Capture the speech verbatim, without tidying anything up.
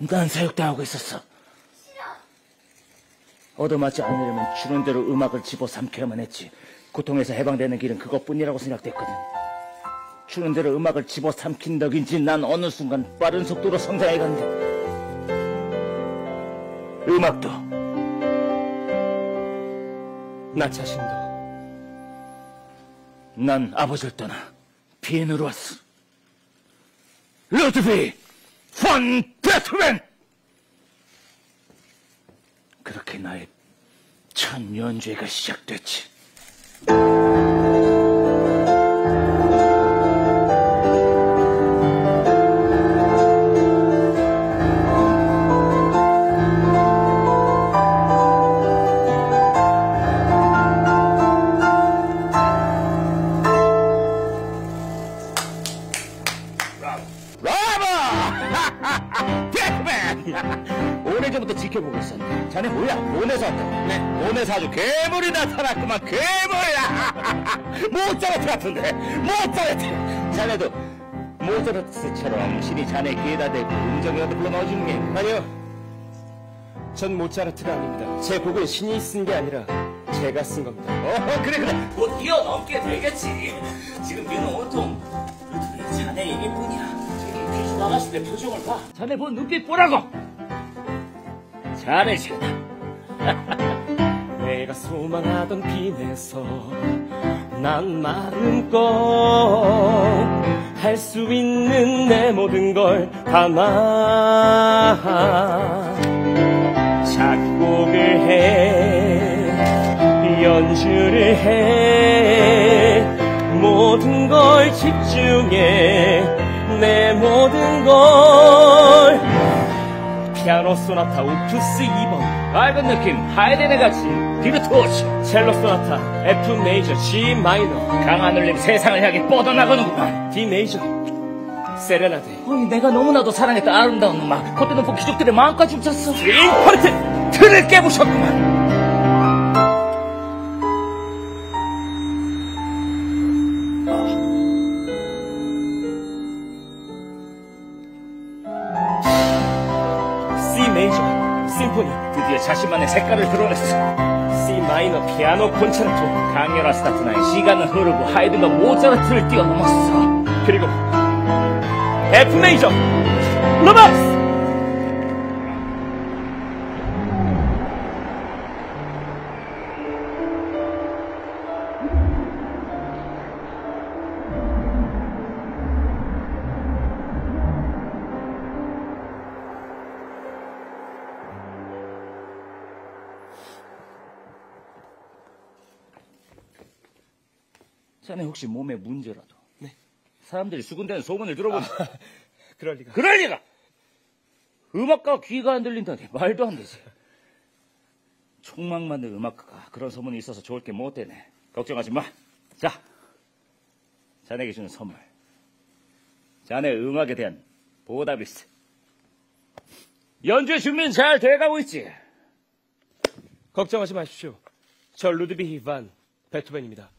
난 사육당하고 있었어. 싫어. 얻어맞지 않으려면 주는 대로 음악을 집어삼켜야만 했지. 고통에서 해방되는 길은 그것뿐이라고 생각됐거든. 주는 대로 음악을 집어삼킨 덕인지 난 어느 순간 빠른 속도로 성장해간다. 음악도 나 자신도. 난 아버지를 떠나 비엔으로 왔어. 루드비 폰 베토벤! 그렇게 나의 첫 연주회가 시작됐지. 오래전부터 지켜보고 있었네. 자네 뭐야? 몬에서 왔다고. 네, 몬에서 아주 괴물이 나타났구만. 괴물이야. 모차르트 같은데. 모차르트. 자네도 모차르트처럼 신이 자네 귀에다 대고 음정이라도 불러 넣어주는 게. 아니요. 전 모차르트가 아닙니다. 제 곡은 신이 쓴 게 아니라 제가 쓴 겁니다. 어, 그래 그래. 곧 뛰어넘게 되겠지. 지금 네는 온통 자네 얘기뿐이야. 저기 귀신 아가씨들 표정을 봐. 자네 본 눈빛 보라고. 잘해, 지금. 내가 소망하던 빛에서 난 마음껏 할 수 있는 내 모든 걸 담아 작곡을 해 연주를 해 모든 걸 집중해 내 모든 걸 피아노 소나타 오프스 이 번 밝은 느낌 하이덴에 같이 비르투오시. 첼로 소나타 F 메이저 G 마이너 강한 울림 세상을 향해 뻗어나가는구만. D 메이저 세레나데. 아니 내가 너무나도 사랑했던 아름다운 음악 콧대 높은 귀족들의 마음까지 훔쳤어. 인파르트 틀을 깨부셨구만. C 메이저 심포니 드디어 자신만의 색깔을 드러냈어. C 마이너 피아노 콘체르토 강렬한 스타트나에 시간은 흐르고 하이든과 모차르트를 뛰어넘었어. 그리고 F 메이저 로마스. 자네 혹시 몸에 문제라도? 네. 사람들이 수군대는 소문을 들어보니. 아, 그럴 리가. 그럴 리가! 음악가 귀가 안 들린다니 말도 안 되지. 촉막 만든 음악가가 그런 소문이 있어서 좋을 게 못 되네. 걱정하지 마. 자, 자네에게 주는 선물. 자네 음악에 대한 보답일세. 연주의 준비는 잘 돼가고 있지? 걱정하지 마십시오. 저 루드비히 반 베토벤입니다.